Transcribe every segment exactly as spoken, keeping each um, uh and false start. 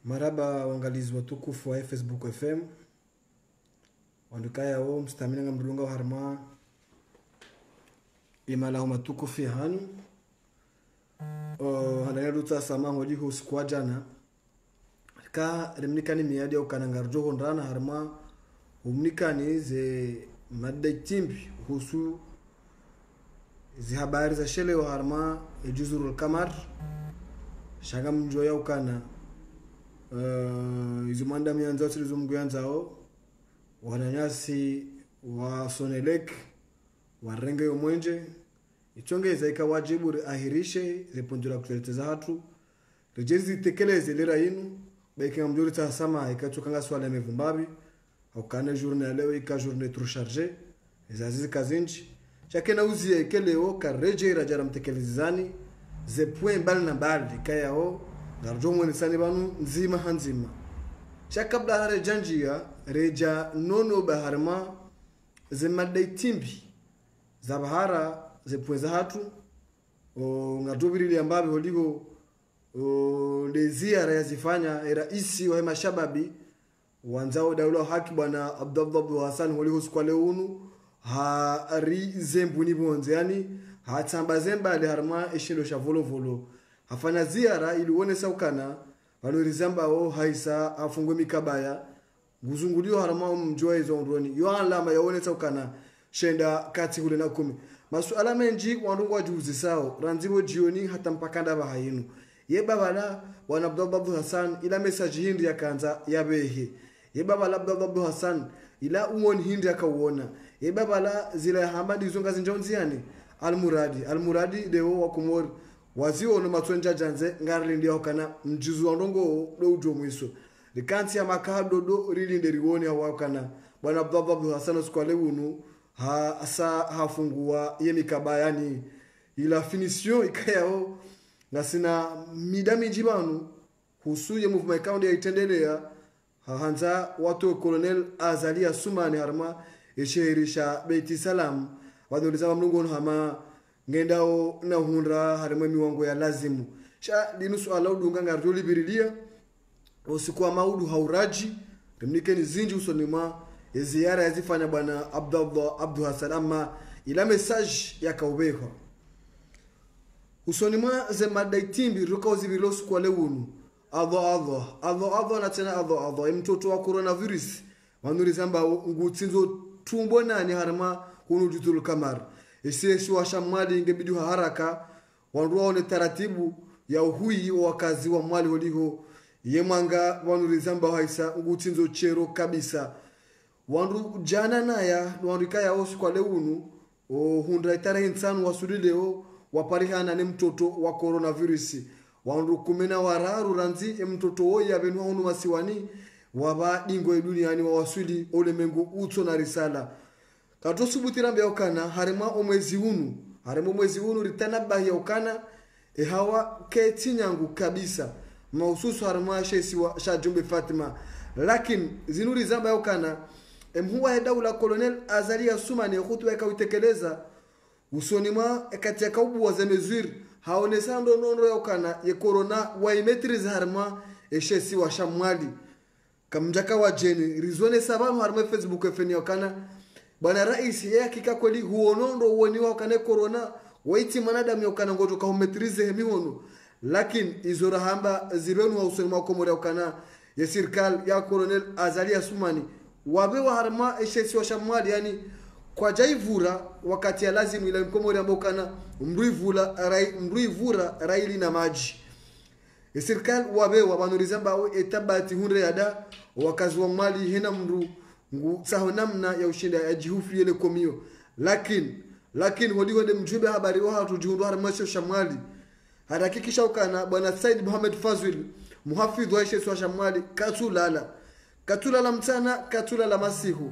Maraba wangalizi watukufu wa Facebook F M. Wandukaya o mstamina nga mdulunga wa harma imala huma tukufi hanu. Handanya duta sama hodi hu sikuwa jana. Ka rimnikani miyadi au kanangarjo hondrana harma humnikani ze madda timbi husu zi habari za shele wa harma ejuzurul kamar. Shanga mjoya ukana uh, izumanda mianzao silizumgu yanzao wananyasi wa Sonelek warenge yomwenje ichongeza ikawajibu ahirishe zipundura kuteleza hatu rejezi tekeleze lera inu beke mjuri ta sama ikachukanga swala mevumbabi au kana journée leo ika journée trop chargée ezazizi kazinji chakena uzie keleo kareje rajara mtekelezani ze point bal na bal kayao garjo mwene sani banu nzima hanzima shakabla hare janjia reja nono baharma ze madai timbi za bahara ze point za hatu o ngatubiri ambabe holigo o dezia yazifanya era isi wa mashababi wanzao daula haki bwana Abdullah Hassan holigo skwale unu ha ri zembuni bonze yani hatamba zemba ale harma eshilo sha volo volo hafanya ziara ili uone saukana valorizamba o haisa afungwe mikabaya nguzungulio harma mjoa hizo ndoni yo alama yaone saukana shenda kati kule na kumi masuala menji wandu wajuzi sao ranzibo jioni hata mpakanda bahayinu ye babala wana Abdullah Hassan ila message hindi yakanza yabehe ye babala Abdullah Hassan ila umoni hindi yakauona ye babala zila hamadi zonga zinjonziani Almuradi Almuradi deo wakumori wazio no matwenja janze ngarli ndio kana mjuzu ndongo do ujo mwiso likanti ya makado do rilinde riwoni hawakana bwana Abdullah Hassan skwale unu ha asa hafungua yemikaba yani ila finition ikayao na sina midami jibanu husuye movement account ya itendelea hanza watu Colonel Azalia Sumani harma esherisha Beiti Salam wadoliza mlungu hama ngendao na hundra harima miwango ya lazimu sha dinu swala udunga ngarjoli birilia usikuwa maudu hauraji rimnike ni zinji usonima ziara yazifanya bwana Abdullah Abdu Hassan ama ila message ya kaubeho usonima ze madai timbi ruka uzibilo sikuwa leunu adho adho adho adho na tena adho adho mtoto wa coronavirus wanuri zamba ngutsinzo tumbo nani harima hunu jutul kamar ese si washamali ingebidi haraka wandu waone taratibu ya uhui wa wakazi wa mwali holiho yemanga wanuri zamba haisa ngutsinzo chero kabisa wandu jana naya wandu kaya osu kwa leunu o hundra itara insanu wasulileo waparihana ni mtoto wa coronavirus wandu kumena wararu ranzi mtoto oya benu hunu wasiwani waba dingo duniani wa wasuli ole mengu utso na risala kato subutira mbya okana harima omwezi unu harima omwezi unu ritana bahi okana e hawa keti nyangu kabisa mahususu harima shesi wa shajumbe Fatima lakini zinuri zamba okana emhuwa ya daula Colonel Azalia Sumani hutu weka utekeleza usonima kati ya kaubu wa zemezwiri haonesando nono ya okana ye corona wa imetriz harima e shesi wa shamwali kamjaka wa jeni rizone sababu harima Facebook efeni okana bwana rais yeye hakika kweli huonondo uoniwa kane corona waiti manadamu yokana ngojo ka umetrize hemihono lakini izora hamba zibenu wa usulma komore okana ya serikali ya Colonel Azalia Sumani wabewa harma eshesi wa shamwali yani kwa jaivura wakati ya lazimu ila komore ambokana mruivula rai mruivura raili na maji ya serikali wabewa banorizamba etabati hunre yada wakazi wa mali hena mru ngu saho namna ya ushinda ya jihufi yele komio lakini lakini hodigo de mjube habari wa hatu jihudu harmasho shamwali harakikisha ukana bwana Said Muhammad Fazil muhafidh wa shesu wa shamwali katulala katulala mtana katulala masihu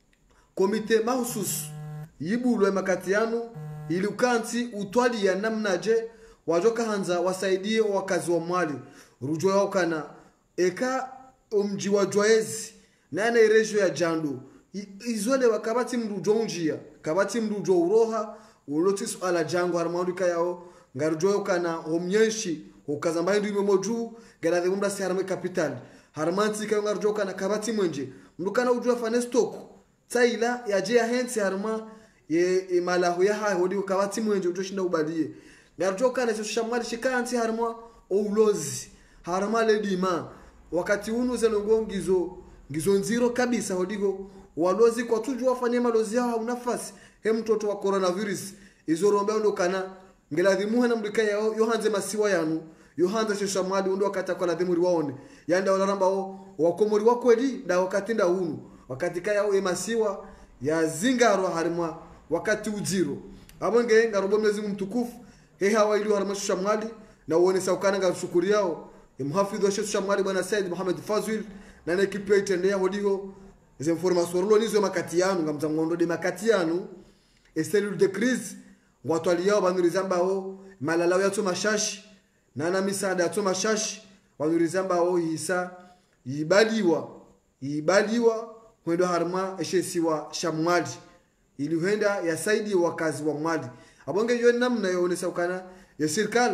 komite mahusus yibulwe makatiano ili ukanti utwali ya namna je wajoka hanza wasaidie wakazi wa mwali rujo ya ukana eka umji wa joezi nana irejo ya jandu izole wakabati mrujo unjia kabati mrujo uroha ulotisu ala jangu harmaudika yao ngarujo kana homnyeshi ukazamba hindu ime moju gala de mumba si harma capital harmanti ka ngarjoka na kabati mwenje mdukana ujua fane stock taila ya je ya hensi harma ye imalahu ya hai hodi kabati mwenje ujoshinda ubalie ngarjoka na shamwali shikanti harma oulozi harma ledima wakati unu zelongo ngizo ngizo nziro kabisa hodigo walozi kwa tuju wafanye malozi yao hauna nafasi he mtoto wa coronavirus izo rombe ndo kana ngeladhimu hana mdika yao yohanze masiwa yanu yohanze shishamwadi ndo wakati kwa ladhimu waone yanda walaramba o wakomori wakweli da wakati nda unu wakati kaya o emasiwa ya zingaro harima wakati ujiro abonge ngarobo mwezi mtukufu he hawa ili harima shishamwadi na uone saukana ngashukuri yao mhafidhi wa shishamwadi bwana Said Muhammad Fazil na na ekipe itendea hodigo izo information lo nizo makati yanu ngamza ngondo de makati yanu e cellule de crise watu aliyao banurizamba o malalao ya mashashi na na misada ya mashashi banurizamba o hisa ibaliwa ibaliwa kwendo harma eshesiwa shamwadi ili huenda ya saidi wakazi wa mwadi abonge yo namna yaonesa ukana ya serikali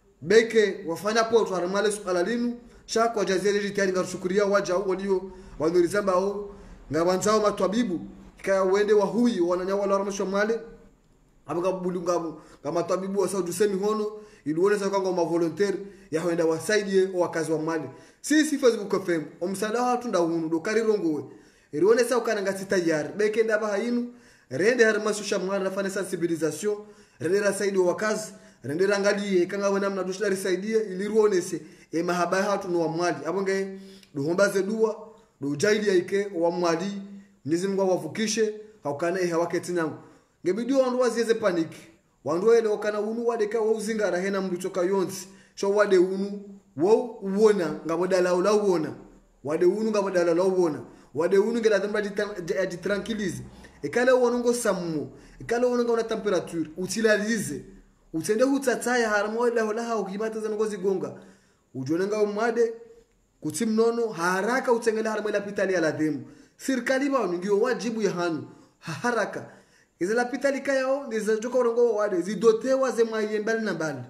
beke wafanya poto harma suala linu shako jazeli jitani ngarukuria waja walio banurizamba o ngabanzao matwabibu kaya wende wa hui wananyawa la ramasho male abaga bulunga kama tabibu wa Saudi semi hono iliweza kanga ma volunteer ya wenda wasaidie wakazi wa mali sisi Facebook F M omsala watu nda hunu do karirongowe iliweza sa ukana ngati tayari beke ndaba hainu rende harmasho shamwana nafanya sensibilisation rende rasaidie wakazi rende rangalie kanga wana mna doshla risaidie iliruonese e mahaba hatu no wa mali abonge duhombaze dua do jaili yake wa mali Mwenyezi Mungu awavukishe haukana eha wake tinangu ngebidio wandu wazieze panic wandu ele okana unu wadeka wa uzingara hena mdu toka yonzi so wade unu wo uona ngabodala ula uona wade unu ngabodala ula uona wade unu ngela thamba di tranquilize ekala uona ngo sammo ekala uona ngo na temperature utilalize utende hutsataya haramo la hola ha ukibata za ngozi gonga ujone nga umade kutimnono haraka utengela haramo la pitali ya lademu serikali ba ndio wajibu ya hanu haraka izela pitali kayao ndizajoka urongo wade zidotewa ze mayembali na bali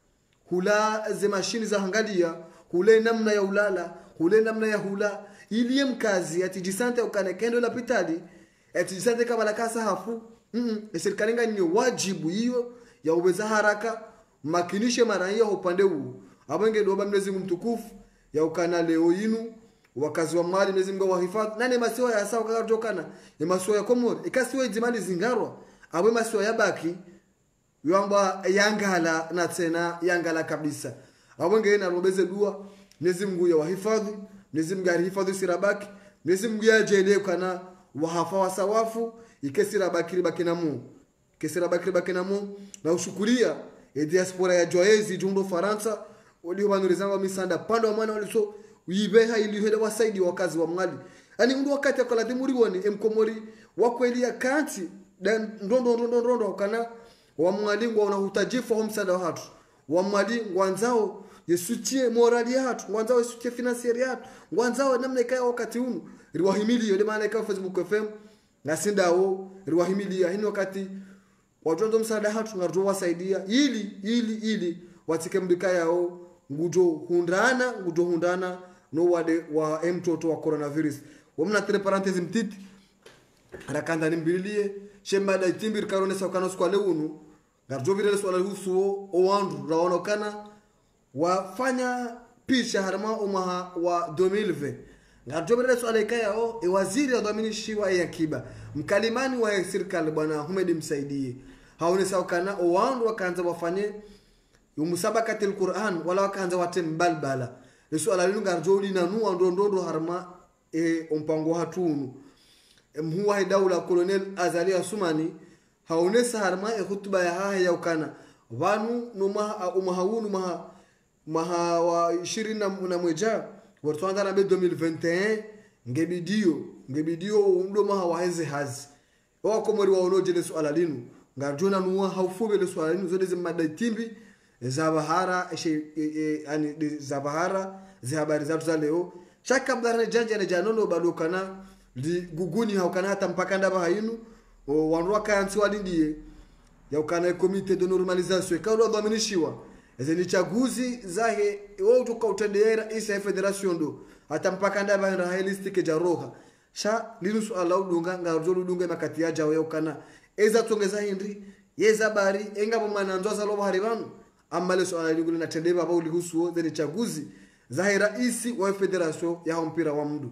hula ze mashini za hangalia hule namna ya ulala hule namna ya hula iliye mkazi atijisante ukane kendo la pitali atijisante kama la kasa hafu mm -mm. serikali ngani wajibu hiyo ya uweza haraka makinishe mara hiyo upande huu abenge doba Mwenyezi Mtukufu ya ukana leo yinu wakazi wa mali Mwenyezi Mungu wahifadhi nani masiwa ya sawa kakatokana ni masiwa ya komori ikasiwa ijimali zingarwa abwe masiwa ya baki yamba yangala na tena yangala kabisa abonge na robeze dua Mwenyezi Mungu ya wahifadhi Mwenyezi Mungu ahifadhi sirabaki Mwenyezi Mungu ajele kana wahafa wasawafu ikesirabaki baki na Mungu kesirabaki baki na Mungu na ushukuria e diaspora ya Joezi jundo Faransa walio banurizanga misanda pando mwana waliso uibeha ili heda wasaidi wakazi wa mali ani mdu wakati akala demuri woni emkomori wakweli ya kanti dan ndondo ndondo ndondo kana wa mwali ngo na utajifu homsada hatu wa mwali ngwanzao yesutie morali hatu ngwanzao yesutie financieri hatu ngwanzao namna ikaya wakati unu riwahimili yode maana ikaya Facebook F M nasindawo riwahimili ya hini wakati wajondo msada hatu ngarjo wasaidia ili ili ili watike mdika yao ngujo hundana ngujo hundana no wade wa mtoto wa coronavirus wamna tre parenthèse mtiti rakanda nimbilie shemba da timbir karone sakano skwale unu garjo virele swala husuo o wandu raona kana wafanya pisha harma umaha wa deux mille vingt garjo virele swala ikaya o e waziri adhaminishi wa yakiba mkalimani wa serikali bwana Ahmed msaidie haone sakana o wandu wakaanza wafanye yumusabakati alquran wala wakaanza watembalbala swala linu garjoli na nuwa ndondondo harma e ompango hatunu mhuwa hidaula colonel Azali Asumani haonesa harma e hutuba ya haha ya ukana vanu numa umahawunu maha maha wa ishirini na mweja wartuanda na be deux mille vingt et un ngebidio ngebidio ndo maha wahenze hazi wa komori wa onojele swala linu garjona nuwa haufuve le swala linu zode zimada timbi zabahara e, e, ani zabahara zi habari zatu za leo shaka mdara janja na janono badokana li guguni haukana hata mpaka ndaba hainu wanruwa kansi walindie ya ukana komite de normalisation ka ndo dhaminishiwa ezeni chaguzi zahe wao utoka utendera isa federation do hata mpaka ndaba nda helistike jaroha sha linusu ala udunga ngazo udunga makati ya jawe ukana eza tongeza hindi yeza bari enga bomana ndoza lo bahari banu amale so ala liguli na tendeba baba ulihusu zeni chaguzi zahe raisi wa federation ya mpira wa mdu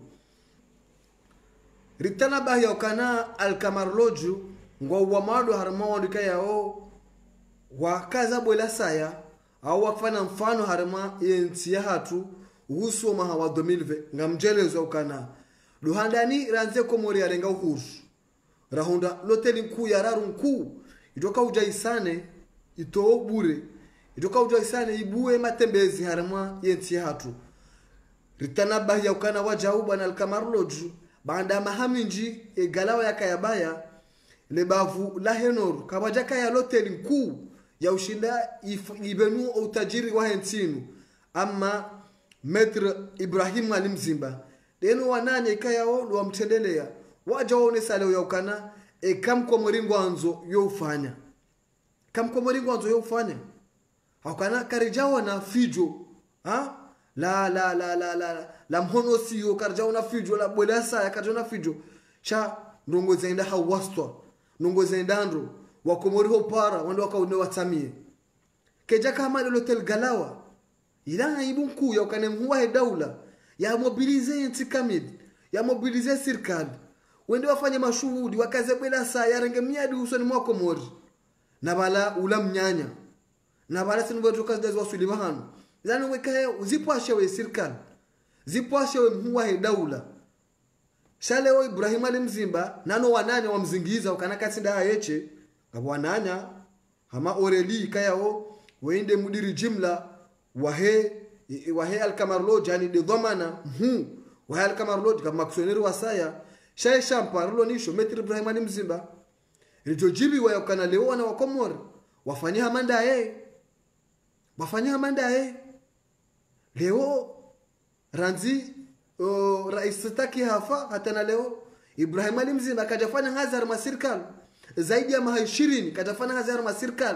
ritana bahya ukana alkamarloju ngwa uamado harma wandika yao wakaza bwela saya au wakfana mfano harma yenti ya hatu uhusu maha wa elfu mbili ngamjelezo ukana duhandani ranze komori ya renga uhuru rahunda loteli mkuu ya raru mkuu itoka ujaisane ito bure itoka ujaisane ibue matembezi harma yenti ya hatu ritana bahya ukana wajauba na alkamarloju banda mahaminji e galawa ya kayabaya lebavu la henor kabajaka ya loteli mkuu ya ushinda ibenu utajiri wa hentinu ama Metre Ibrahim Alimzimba deno wananye kayao wa mtendelea waja waone sale ya ukana e kam kwa mringo anzo yo ufanya kam kwa mringo anzo yo ufanya hakana karijawa na fijo ha la la la la la la mhono siyo karijawa na fijo la bolasa ya karijawa na fijo cha ndongo zaenda hawastwa ndongo zaenda ndo wakomori ho para wando wakaone watamie keja kama ile hotel galawa ila ibu mkuu ya ukane mhuwa daula ya mobilize nti kamid ya mobilize serikali wende wafanye mashuhudi wakaze bela saa ya renge miadi usoni mwa komori na bala ula mnyanya na bala sinu wetu kazi dazi wasuli bahanu zani wekaye zipo ashewe serikali zipo ashewe mhuwa daula shaleo Ibrahim Alimzimba nano wananya wamzingiza ukana katinda ayeche wananya hama oreli kayao wende mudiri jimla wahe wahe alkamarloj yani de dhamana hu wahe alkamarloj kama maksoneri wasaya shay shamparlo nisho Metre Ibrahim Alimzimba rijojibi wa yakana leo wana wakomori wafanyia manda eh wafanyia manda eh leo ranzi o rais taki hafa hata na leo Ibrahim Alimzimba kajafanya hazar masirkal zaidi ya maha ishirini katafanya hazara masirkali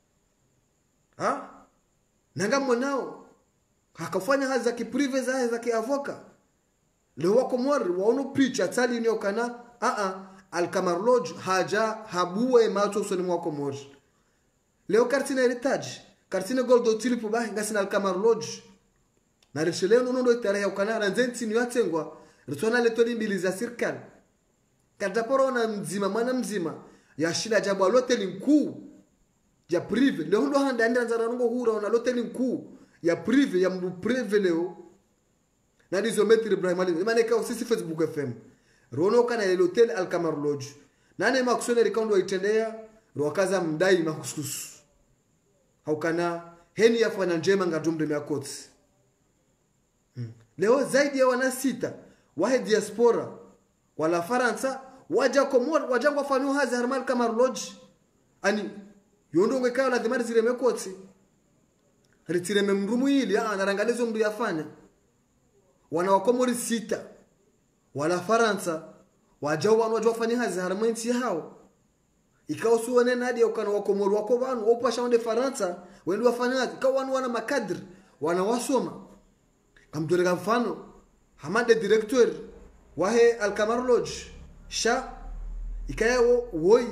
ha nanga mwanao hakafanya haza za kiprive za za kiavoka leo wako mori waono picha tali ni okana a a alkamarloj haja habuwe macho usoni mwako mori leo kartina heritage kartina goldo tilipo bahi ngasina alkamarloj na risheleo nono tarehe okana ranzenti ni watengwa ritona letoni mbili za serikali kataporo na mzima mwana mzima ya shida jabu loteli mkuu ya prive leo ndo handa ndani za rango hura na loteli mkuu ya prive ya mbu prive leo na dizo Metre Ibrahim Ali maana kwa sisi Facebook F M rono kana ile hotel Alkamar Lodge nane makusone rikaundo itendea rokaza mdai mahususu haukana heni yafanya njema ngadumde myakoti hmm. Leo zaidi ya wana sita wahe diaspora wala Faransa waja komor waja wafanywa hazi harmal Kamar Lodge ani yondo ngekao la dhimari zile mekoti ritire memrumu hili anarangalizo mdu yafanya wana wakomori sita wala Faransa waja wanu waja wafanya hazi harmenti hao ikawa suwane nadi ukana wakomori wako wanu opasha wande Faransa wendu wafanya hazi ikawa wanu wana makadri wana wasoma kamtoleka mfano hamande director wahe Alkamar Lodge sha ikaya wo woi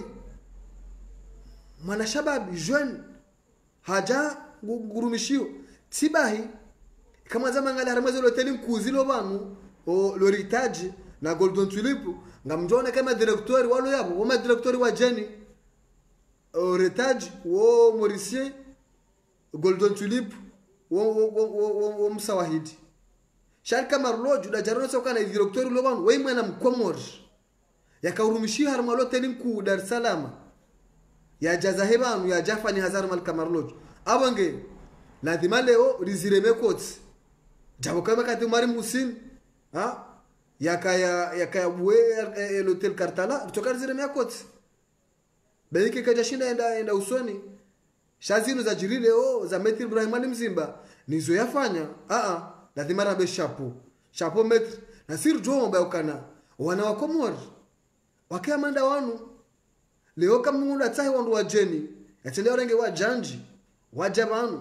mwana shababi jeune haja gurumishio tibahi kama zama ngala haramazo hoteli mkuzilo banu o loritage na Golden Tulip ngamjona kama director walo yabo wama director wa jeni o ritage wo Mauricien Golden Tulip wo wo wo wo msawahidi shal Kamar Lodge da jarona soka na director lo banu wewe mwana mkomori yakaurumishia harama hoteli mkuu Dar es Salaam ya jazahebanu ya jafani hazar mal Kamar Lodge abange lazima leo rizireme koti jabo kama kati mari musin ha yakaya yakaya bwe el hotel Kartala kutoka rizireme koti belike kajashinda enda enda usoni shazinu za jiri leo za Metre Ibrahim Alimzimba nizo yafanya a a lazima rabe chapeau chapeau Metre na sir jomba ukana wana wakomori wakiamanda wanu leo kama mungu atahi wandu wa jeni yatendea renge wa janji wajabanu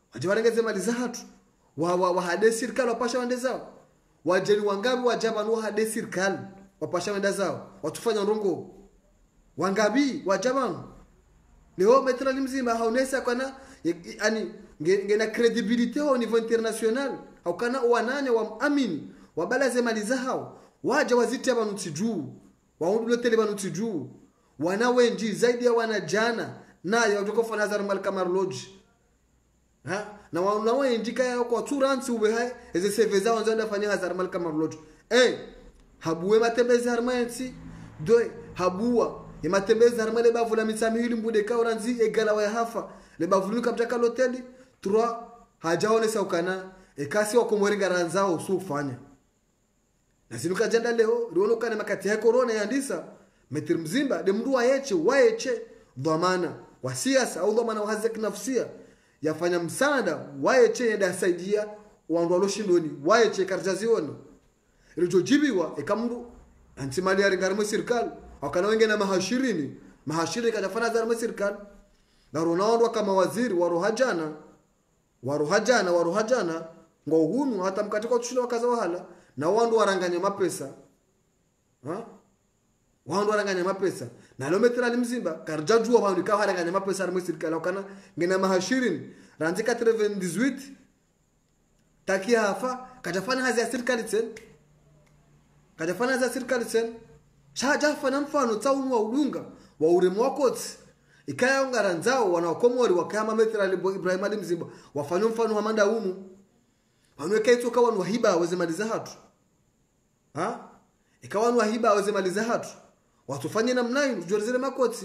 wajiwarengeze mali za hatu wa wa, wa hade serikali wapasha wende zao wajeni wangabi wajaba no hade serikali wapasha wende zao watufanya ndongo wangabi wajaba leo metra limzima haonesa kana yani ngena credibility au niveau international au kana wanane wa amini wabalaze mali za hao waje wazite abantu juu waundulo tele abantu juu wana wengi zaidi ya wana jana nayo watakofanya Azar Mal Kamar Lodge ha na wana wengi kaya kwa turansi ube hai eze seveza wanzo fanya Azar Mal Kamar Lodge eh habuwe matembezi harmansi doi habuwa ya matembezi harmale bavula misami hili mbude ka oranzi egala wa hafa le bavulu kapta hoteli trois hajaone saukana ekasi wa komoringa ranzao usufanya na sinuka janda leo riona kana makati ya corona yandisa metri mzimba de mdu waeche waeche dhamana wa siasa au dhamana wa hazek nafsia yafanya msaada waeche yenda saidia wandu waloshindoni waeche karjazioni rijojibiwa ekamdu antimali ya ringarimo serikali wakana wenge na mahashirini mahashiri katafana za serikali na ronaondwa kama waziri wa rohajana wa rohajana wa rohajana ngo hunu hata mkatiko tushile wakaza wahala na wandu waranganya mapesa ha wandu waranganya mapesa na lometra limzimba karjajua wandu ka waranganya mapesa armo serikali wakana ngena mahashirini ranzi quatre-vingt-dix-huit takia hafa katafana hazi ya serikali tena katafana hazi ya serikali tena shaja fana mfano taunu wa udunga wa uremu wakoti ikaya ngaranzao wanakomori wakama metra Ibrahim Ali Mzimba wafanya mfano wa manda umu wanweka ito kawa wahiba weze maliza hatu ha ikawa wahiba weze maliza hatu watufanye namna hiyo jozele makoti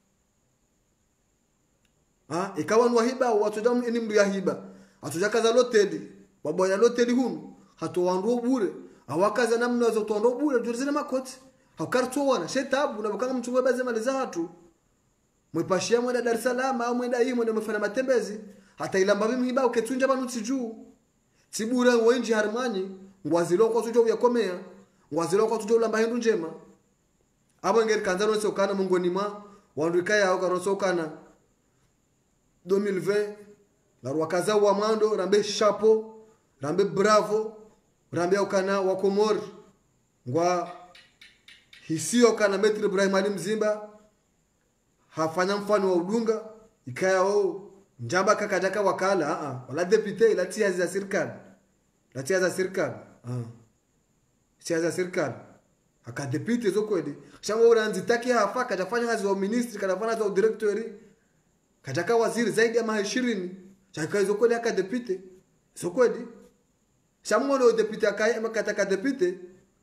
ha ikawa wahiba watuja ni mdu ya hiba atuja kaza loteli baboya loteli hunu hatu wandu bure awakaza namna za tondo bure jozele makoti hakarto wana shetabu na bakanga mchungwe baze maliza hatu mwipashia mwenda Dar es Salaam au mwenda hii mwenda mfanya matembezi hata ilamba mimi hiba uketunja banu tiju tibura wenji harmani ngwazilo kwa tujo ya komea ngwazilo kwa tujo lamba hindu njema abo ngeri kanzano sokana mungoni ma wanduka yao karosokana deux mille vingt la wakaza wa mando rambe chapeau rambe bravo rambe ukana wa Komor ngwa hisio kana Metri Ibrahim Ali Mzimba hafanya mfano wa udunga ikaya o njamba kakajaka wakala a a wala depute ila tia za serikali la tia za serikali ah tia za serikali aka depute zo kweli shamba uranzi taki hafa kajafanya kazi wa ministry kajafanya za directory kajaka waziri zaidi ya maha ishirini chaka zo kweli aka depute zo kweli shamba ndo depute akaya makataka depute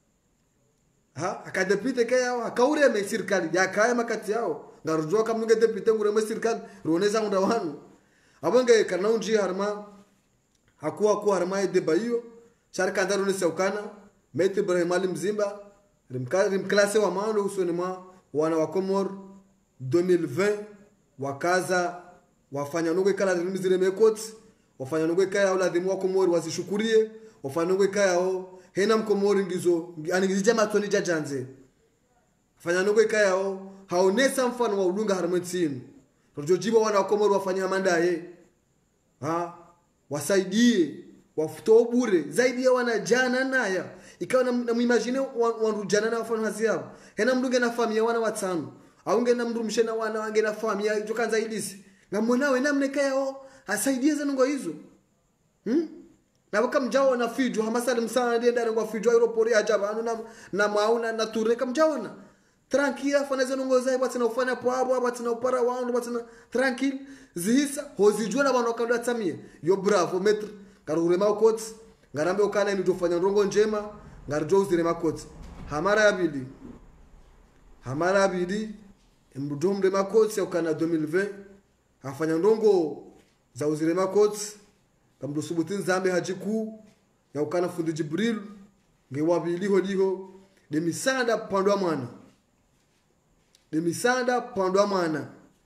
ha aka depute kaya akaure me serikali ya kaya makati yao ngarujua kama nge depute ngure me serikali ruoneza ngunda wanu abonge kana unji harma hakuwa kwa harma de bayo sharika ndaro ne saukana Metri Ibrahim Ali Mzimba rimka rim classe wa mando usonema wana wa Komor deux mille vingt wakaza wafanya nugwe kala zile mekoti wafanya nugwe kaya wala dimu wa Komor wasishukurie wafanya nugwe kaya o hena mkomori ngizo anigizija matoni jajanze fanya nugwe kaya o haonesa mfano wa udunga harmatini rojojiba wana wa Komor wafanya mandaye ha wasaidie wafuto bure zaidi ya wana jana naya ikawa na, na muimagine wandu jana na wafano hazi yao hena mdunge na familia wana watano au nge na mdumshe na wana wange na familia jokanza ilisi ngamona we namne kaya o asaidie zanungo hizo hmm? na waka mjao na fijo hamasali msana ndiye ndani kwa fijo aeroport ya jaba anu na na mauna na tureka mjao na tranquila fana zanungo zai batina ufanya poabo batina upara wandu batina tranquil zihisa hozijua na bano kando atamie yo bravo Metri karure makoti ngarambe ukana ni tofanya ndongo njema ngarjo uzire makoti hamara abidi hamara abidi mdomre makoti ukana deux mille vingt afanya ndongo za uzire makoti kamdo subutin zambe hajiku ya ukana fundi Jibril ngewabili holiho de misanda pandwa mwana de misanda pandwa mwana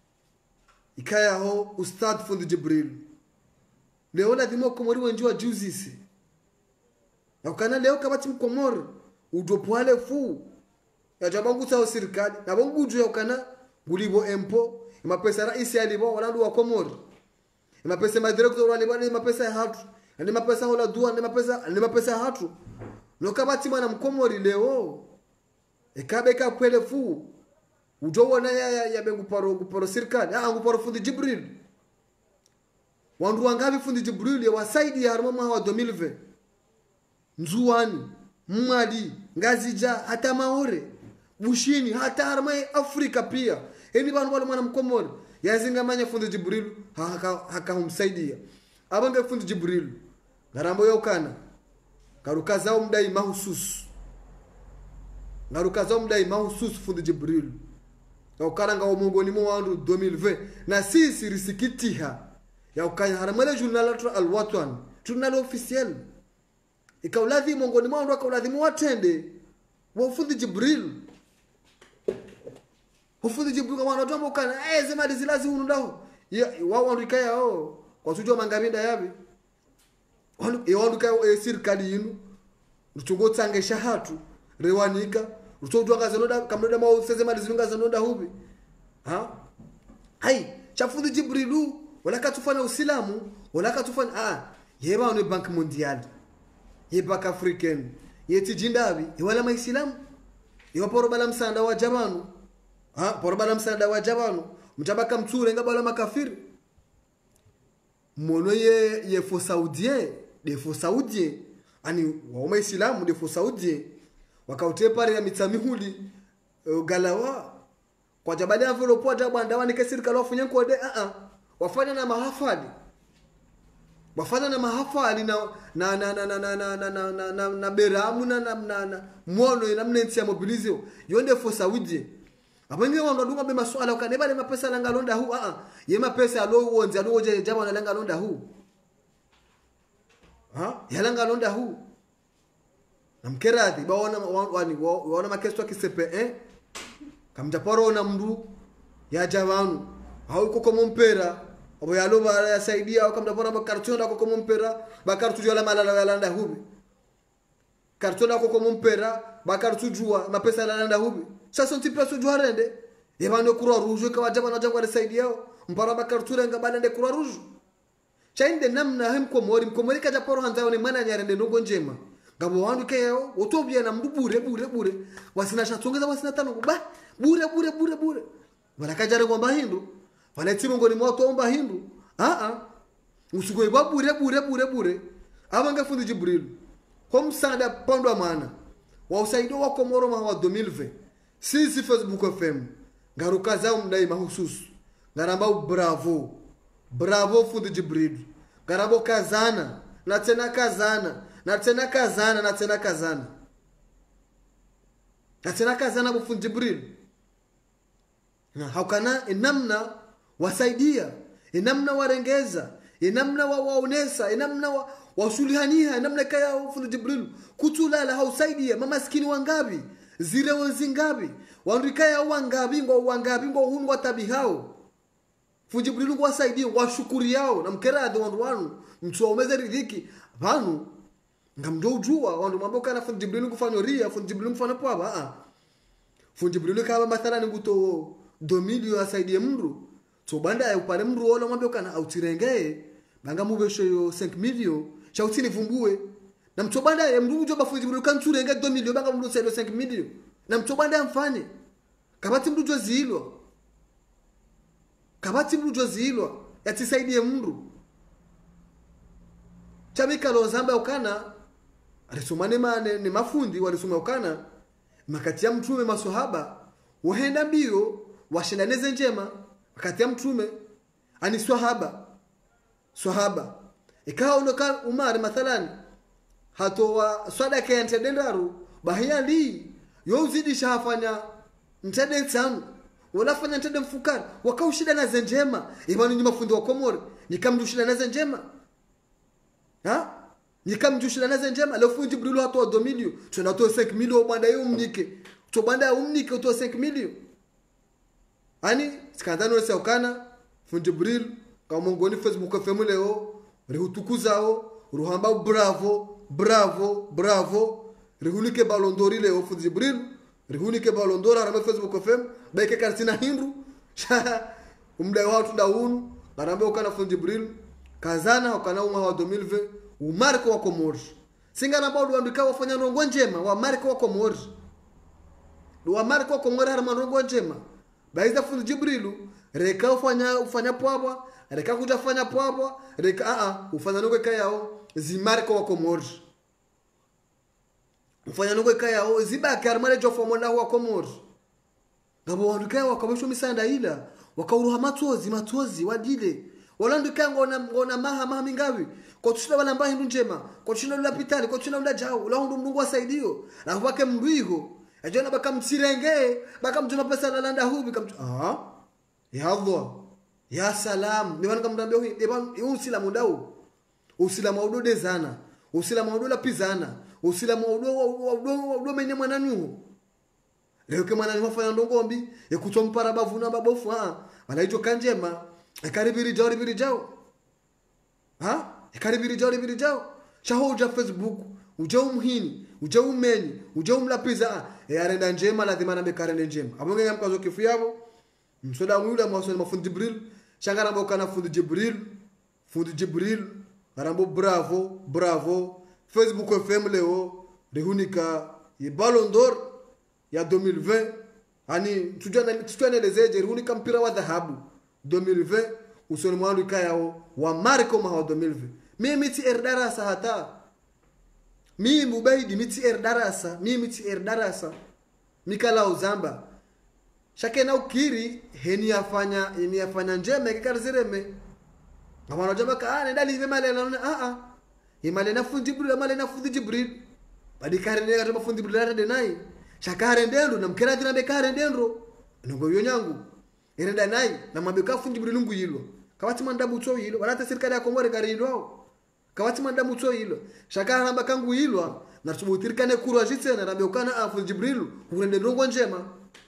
ikaya ho ustad fundi Jibril leo la dimo Komori wenjua juzisi na ukana leo kabati mkomori udopwale fu ya jabangu sao serikali na bongu juu ya ukana gulibo empo mapesa raisi alibo wala wa Komori mapesa ma director wale bwana mapesa ya hatu ni mapesa hola dua ni mapesa ni mapesa ya hatu no kama timu na mkomori leo ekabe ka kwele fu ujoona ya ya, ya bengu paro paro serikali ah nguparo fundi Jibril wandu wangapi fundi Jibril wasaidi ya harma wa deux mille vingt nzuani mwadi ngazija hata maore bushini hata harma Afrika pia eni bantu wale mwana mkomori yazingamanya fundi Jibril haka haka humsaidia abange fundi Jibril ngarambo yokana karukazao mdai mahususu ngarukazao mdai mahususu fundi Jibril ukaranga wa mongoni mwa wandu deux mille vingt na sisi risikitiha ya ukanya haramale journal al-Watan journal officiel ikauladhi mongoni mwa wandu akauladhi mwatende wa fundi Jibril ufundi Jibril kama wandu ambokana eh zema dizilazi unu ndao wao wandu ikaya o kwa sujo mangabinda yabi wandu e wandu kaya serikali yinu ruchungo tsangesha hatu rewanika rutoto ngazanoda kamnoda mau sezema dizinga zanoda hubi ha hai chafundi Jibrilu wala katufanya uislamu wala katufanya ah yeba ni bank mondial yeba ka african yeti jindabi wala maislamu yeba poro bala msanda wa jabanu ha poro bala msanda wa jabanu mtabaka mture ngabala makafiri mono ye ye fo saudien de fo saudien ani wa maislamu de fo saudien wakaute pale ya mitsamihuli uh, galawa kwa jabali envelope wa banda wani kesirikali wafunye kode a a wafanya na mahafali wafanya na mahafali na na na na na na na na na na na na beramu na na na na mwono ina mnensi ya mobilizio yonde fo saudi abenge wando dunga be maswala ukaneba le mapesa langa londa hu a a ye mapesa alo wonzi alo je jama na langa londa hu ha yalanga londa hu namkeradhi baona wani waona makesto kisepe eh kamjaporo na mndu ya javanu au koko mompera abo yalo bara yasaidia au kamjaporo bakartona koko mompera bakartu jola malala yalanda hubi kartona koko mompera bakartu jua mapesa yalanda hubi sasa ntipeso jua rende yebano kurwa rujo kwa jabana jangwa yasaidia mpara bakartu nga balende kurwa rujo chainde namna hem komori mkomori kajaporo hanzao ni mana nyarende ndogo njema ngabo wandu keo otobye na mbubure bure bure wasina shatongeza wasina tano ba bure bure bure bure wala kajare ngomba hindu wala timu ngoni moto omba hindu a a usigoi ba bure bure bure bure abanga fundi Jibril kom sada pondwa mana wa usaido wa komoro ma wa deux mille vingt sisi Facebook F M ngaruka zao mdai mahususu ngaramba bravo bravo fundi Jibril ngarabo kazana na tena kazana na tena kazana na tena kazana na tena kazana bufundi Jibril na haukana inamna wasaidia inamna warengeza inamna wa waonesa inamna wa wasulihania inamna kaya bufundi Jibril kutulala hausaidia mama maskini wangabi zire wazingabi wandikaya wangabi ngo wangabi ngo hunwa tabihao fundi Jibril ngo wasaidia washukuri yao na mkerade wandu wanu mtuomeze ridhiki vanu ngamdo ujua wandu mambo kana fundi Jibril kufanya ria fundi Jibril kufanya poa a fundi Jibril kama mathala nguto deux mille asaidie mru to banda ya upale mru wala mambo kana autirengee banga mubesho yo cinq mille cha utini vumbue na mtobanda ya mru ujo ba fundi Jibril kan turenge deux mille banga mru selo cinq mille na mtobanda mfanye kabati mru jo zilwa kabati mru jo zilwa yatisaidie mru chamika lo zamba ukana alisomane mane ni mafundi walisoma ukana makati ya mtume maswahaba wahenda mbio washindaneze njema makati ya mtume ani swahaba swahaba ikawa unoka Umar mathalan hatowa sadaka ya ntedendaru bahia li yozidi shafanya ntede tsan wala fanya ntede mfukara wakaushida na zenjema ibani ni mafundi wa Komori nikamdushida na zenjema ha nikamjushila naze njema le fundi Jibril hatoa deux mille tunatoa cinq mille obanda yo umnike to banda umnike utoa cinq mille ani skandano se ukana fundi Jibril kama mongoni Facebook F M leo rihutukuzao ruhamba bravo bravo bravo rihunike Ballon d'Or leo fundi Jibril rihunike Ballon d'Or ara Facebook F M baike karsina hindu umdai watu ndaunu barambe ukana fundi Jibril kazana wakana uma wa deux mille vingt umariko wa Komori singana bado andika wafanya rongo njema wa mariko wa Komori wa mariko wa Komori harma rongo njema baiza fundi Jibrilu reka ufanya ufanya pwabwa reka kutafanya pwabwa reka a a ufanya rongo kayao zimariko wa Komori ufanya rongo kayao zibaki harma jo fomonda wa Komori ngabo wanduka wakabisho misanda ila wakauruha matozi matozi wadile walandika ngona ngona maha maha mingawi kwa tushina wala mbahi njema kwa tushina ula pitali kwa tushina ula jao la hundu mnungu wasaidio na wake mruigo ajona baka msirenge baka mjona pesa na landa hubi kam ah ya Allah ya salam ni wana kamdambia huyu eban usilamu dau usilamu udode zana usilamu udola pizana usilamu udo udo udo mene mwananu leo kama nani mafanya ndongombi ekutompara bavuna babofu ah wanaitwa kanjema ekaribiri jao ribiri jao ha ekaribiri jao ribiri jao shaho uja Facebook uja umhini uja umeni uja umlapiza e arenda njema lazima na bekarende njema abonge yamkazo kifu yabo msoda mwula mwasoni mafundi Jibril shangara mboka na fundi Jibril fundi Jibril arambo bravo bravo Facebook F M leo rehunika ye Ballon d'Or ya deux mille vingt ani tujana tujana lezeje rehunika mpira wa dhahabu deux mille vingt usoni mwandu kayao wa Marco ma deux mille vingt mimi miti erdarasa hata mimi mubaidi miti erdarasa mimi miti erdarasa mikala uzamba shakena ukiri heni yafanya heni yafanya njema ikikarzireme amana jaba ka ah ndali hivi mali na a a imali na fundi Jibril mali na fundi Jibril badi karene kama fundi Jibril ate denai shakare ndendo na mkera dina be kare ndendo ngo yonyangu irenda nai na mabeka fundi Jibril nguyilo kawati mandabu tso yilo walata serikali ya Komori garilwa kawati mandabu tso yilo shakara namba kangu yilwa na tubutirikane kurwa jitse na rabeukana a fundi Jibril urende ndongo njema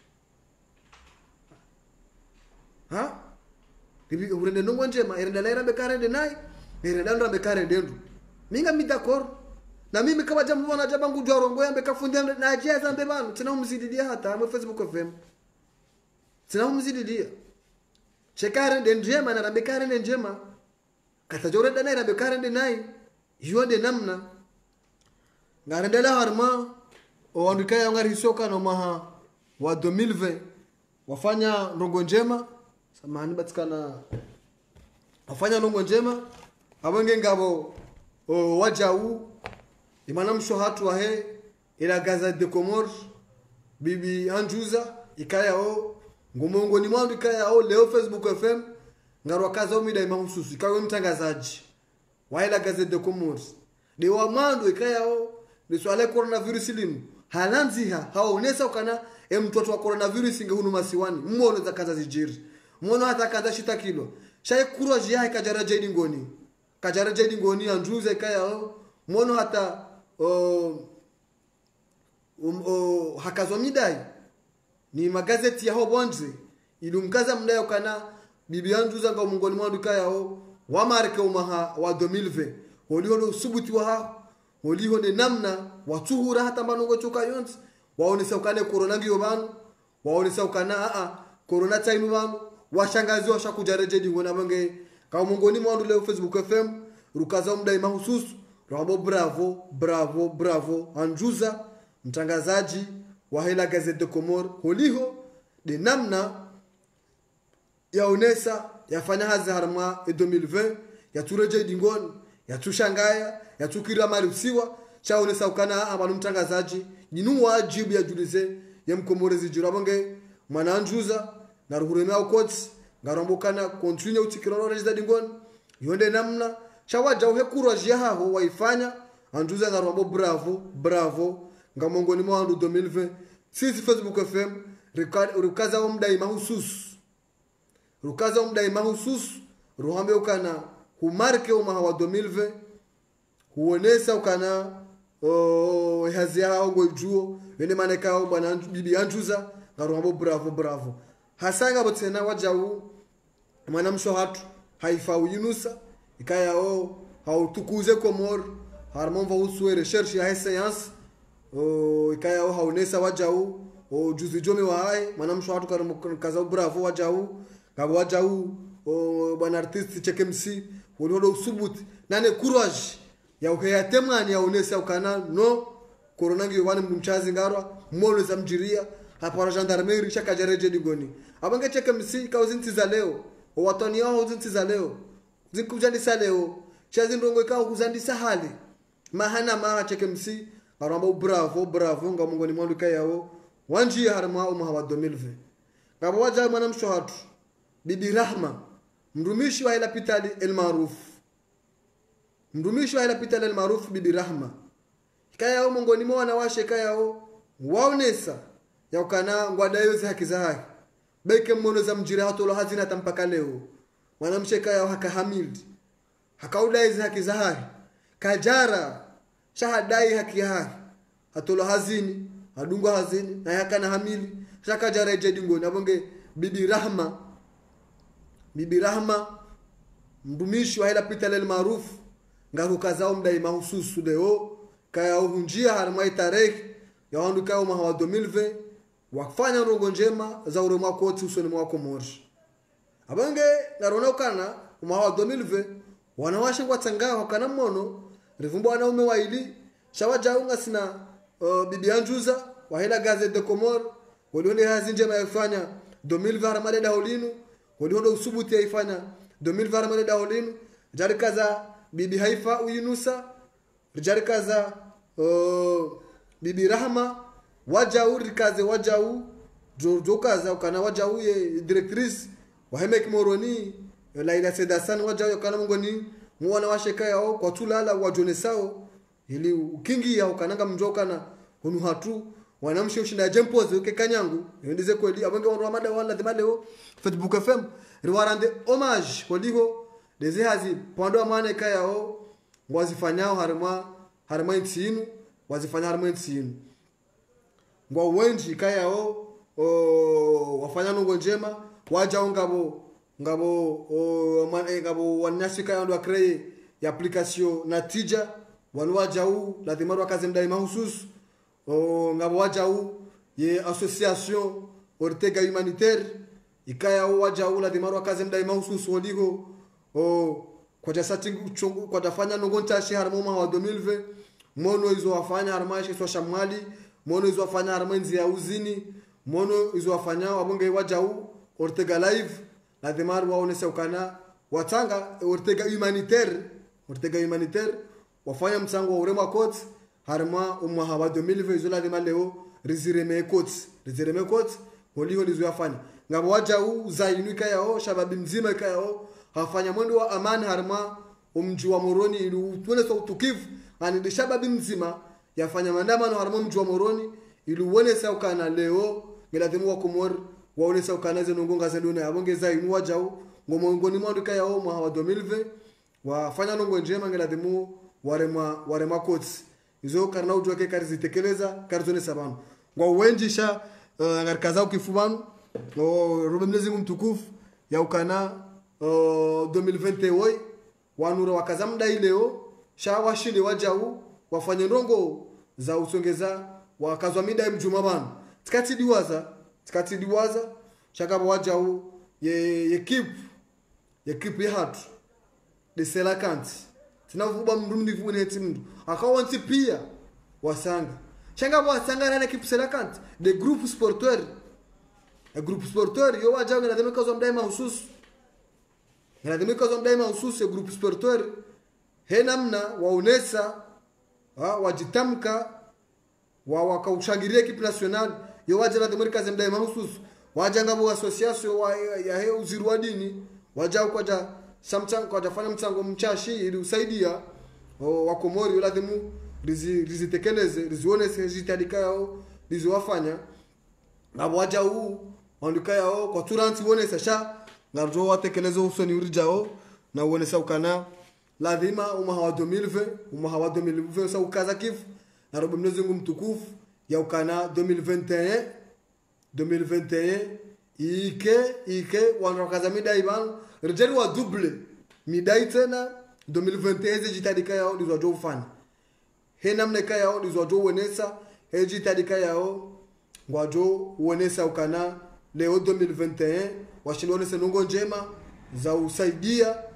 ha bibi urende ndongo njema irenda laira be kare ndenai irenda ndo be kare ndendu minga midakor na mimi kama jamu wana jabangu jorongo yambe kafundi na ajia zambe banu tena umzididia hata mu Facebook F M tena umzididia chekare ndendema na rabekare ndema katajore dana rabekare ndenai yode namna ngarendela harma o andika ngari hisoka no maha wa deux mille vingt wafanya ndongo njema samani batikana wafanya ndongo njema abonge ngabo o wajau imana mshohatu wa he ila Gazette de Comores bibi Anjuza ikaya o ngomongo ni mwandu ikaya o leo Facebook F M ngarwa kaza umida imahususi kawe mtangazaji wa ila Gazette de Comores de wa mwandu ikaya o ni swala coronavirus linu halanziha haonesa ukana e mtoto wa coronavirus ngehunu masiwani mmono za kaza zijiri mmono hata kaza shita kilo shay kurwa jia ikajara jadi ngoni kajara jadi ngoni Anjuza ikaya o mmono hata o um, o hakazo midai ni magazeti ya hobonze ilumkaza mdayo kana bibi Anjuza nga mungoni mwanduka yao wa marke umaha wa deux mille vingt holiho no subuti wa ha holiho ne namna watuhura hata manongo choka yonzi waonesa ukane corona ngiyo banu waonesa ukana a a corona time banu washangazi washakujareje dingona bange ka mungoni mwandu leo Facebook F M rukaza mdai mahususu Rabo bravo, bravo, bravo. Anjuza, mtangazaji wa hela Gazette de Comores, holiho de namna ya onesa ya fanya hazi harma e deux mille vingt ya tureje dingoni ya tushangaya ya tukira marusiwa cha onesa ukana amanu mtangazaji ninu wajibu ya julize ya mkomorezi jirabonge mwana Anjuza na ruhuremea ukoti ngarombo kana continue utikirano rejida dingoni yonde namna shawaja uhekuru jia haho waifanya Anjuza na rombo bravo bravo ngamongo ni mwandu deux mille vingt sisi Facebook F M rukaza umdai mahususu rukaza umdai mahususu ruhambe ukana humarke umaha wa deux mille vingt huonesa ukana o hazi hao ngojuo wende maneka bwana bibi Anjuza na rombo bravo bravo hasanga botena wajau mwana mshohatu haifa uyinusa ikaya o hautukuze Komor harmon va uswe recherche ya science o ikaya o haunesa wajau o juzi jome wa hai mwana mshwatu kaza bravo wajau ngabo wajau o bwana artist chekemsi walihodo usubuti nane courage ya ukayatemani ya unesa ukana no corona ngi wani mchazi ngarwa molo za mjiria hapa gendarmerie chaka jareje digoni abange cheke msi kauzinti za leo watoni wao zinti za leo zikujandisa leo chazi ndongo ikao kuzandisa hali mahana maha cheke msi aramba bravo bravo nga mungu ni mwandu kayao wanji harma au mahawa deux mille vingt ngabo waja mwana mshohatu bibi Rahma mrumishi wa ila pitali el maruf mrumishi wa ila pitali el maruf bibi Rahma kayao mungu ni mwana washe kayao waonesa ya ukana ngwadayo za haki za haki beke mmono za mjira hatolo hazina tampaka leo mwanamshe kayao haka hamid hakaudai za haki za haki kajara shahadai haki haki hatolo hazini adungo hazini na yakana hamili shaka jareje dingo nabonge bibi Rahma bibi Rahma mdumishi wa ila pitale maruf ngaru kazao mdai mahususu leo kaya uhunjia harmai tarehe ya wandu kaya mahawa deux mille vingt wakfanya rongo njema za urema koti usoni mwako mori abange narona ukana mahawa deux mille vingt wanawashe kwa tanga wakana mmono rivumbo wanaume waili shawaja unga sina uh, bibi Anjuza wahela gazet de Comore walione hazi njema yafanya deux mille vingt haramale daholinu walione usubuti yaifanya deux mille vingt haramale daholinu jari kaza bibi Haifa uyinusa jari kaza uh, bibi Rahma wajau rikaze wajau jojo kaza ukana wajau ye directrice waheme kimoroni Laila Sedasan wajau ukana mungoni muwana washeka yao kwa tulala wajonesao ili ukingi ya ukananga mjokana hunu hatu wanamshe ushinda jempoze uke kanyangu ndize kweli abange wanwa mada wala thimaleo Facebook F M riwarande homage koliho deze hazi pando mane kayao wazifanyao harma harma ntinu wazifanya harma ntinu ngwa wenji kayao o wafanya nongo njema waja ngabo ngabo o mane ngabo wanashika yando akree ya application na tija wanwaja u lazima wakaze mdai mahususu o ngabo waja u ye association Ortega humanitaire ikaya waja u lazima wakaze mdai mahususu waliho o kwa jasati chungu kwa tafanya nongonta shi harma wa deux mille vingt mono izo wafanya harma shi so shamwali mono izo wafanya harma nzi ya uzini mono izo wafanya wabonge waja u Ortega live lazima waonese ukana watanga Ortega humanitaire Ortega humanitaire wafanya msango wa urema court harma umwa wa deux mille vingt izo lazima leo rizireme court rizireme court holiho lizo yafanya ngabo waja u zainuka yao shababi mzima kayao hafanya mwendo wa amani harma umji wa Moroni ili utwele so utukivu ani shababi mzima yafanya maandamano harma mji wa Moroni ili uone saukana leo ngelazima wa Komori waone saukana ze nongonga za dunia abonge zainu wajao ngomongoni mwanduka yao mwa wa deux mille vingt wafanya nongo njema ngelazima warema warema courts izo karna ujoke karizitekeleza karizone sabano ngwa wenjisha uh, ngarikaza ukifubanu o robe mlezi mtukufu ya ukana uh, deux mille vingt et un wanura wakazamda ileo sha washinde wajau wafanye ndongo za usongeza wakazwa mida mjuma bana tikati diwaza tikati diwaza shaka wajau ye ekip ekip ya hatu de selakanti tinavuba mndu ndivu ne timu akawanti pia wasanga shanga wasanga na ekip selakanti de groupe sporteur e groupe sporteur yo wajau na deme kazo mdai mahususu na deme kazo mdai mahususu e groupe sporteur henamna waonesa ha wajitamka wa wakaushangiria equipe nationale yo waje na deme kazo mdai mahususu wajanga bo association wa ya he uziru wa dini waja kwaja samtang kwa jafanya mtango mchashi ili usaidia wa Komori lazima rizitekeleze rizione jitadika yao rizowafanya ngabo waja huu onduka yao kwa turanti wone sasha ngarjo watekelezo usoni urijao na uone saukana lazima umaha wa deux mille vingt umaha wa deux mille vingt sa ukaza kifu na robo mnezungu mtukufu ya ukana deux mille vingt et un deux mille vingt et un ike ike wanakaza midai banu rejeri wa double midai tena deux mille vingt et un jitadika yao ndizo jo ufanya he namne kaya yao ndizo jo wenesa he jitadika yao ngwajo wenesa ukana leo deux mille vingt et un washindone senongo njema za usaidia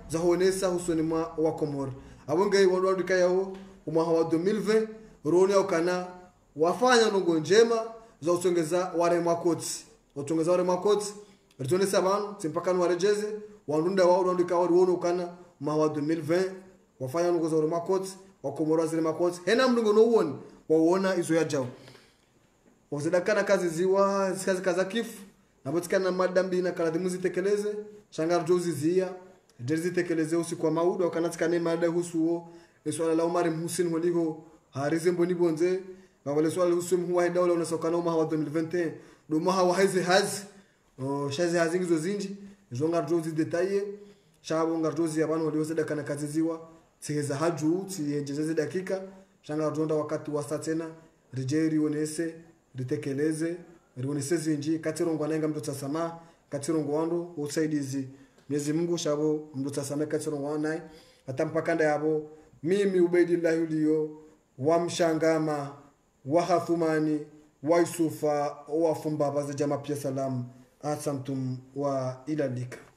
za honesa husoni mwa wa Komoro abonge wandika yao umwa wa deux mille vingt roni au kana wafanya nongo njema za usongeza ware makoti utongeza ware makoti ritone sabano timpaka warejeze wandunda wao wandika wao wono kana mwa wa deux mille vingt wafanya nongo za ware makoti wa Komoro zile makoti hena mdungo no uone waona izo ya jao wazidakana kazi ziwa kazi kaza kifu nabotikana madambi na kala dimuzi tekeleze shangar jozi zia derzi tekeleze usiku wa maudo wakanatikane mada husuo swala la Omar Hussein holigo harize mboni bonze na wale swala husu mwa hida wala unasokana mwa wa deux mille vingt et un do mwa wa haize hazi o shaze hazi ngizo zinji zonga jozi detaye shabo ngar jozi abantu wali wazidakana kazi ziwa tigeza haju tiyejeze dakika shangar jonda wakati wa saa tena rijeri onese ritekeleze rionese zinji katirongwa nenga mtu tasama katirongwa wando usaidizi Mwenyezi Mungu shabo mtu tasama katirongwa wanai atampakanda yabo mimi Ubaidillah ulio wa mshangama wa Hathumani wa Yusufa wa Fumba baza jama pia salam asantum wa ilalika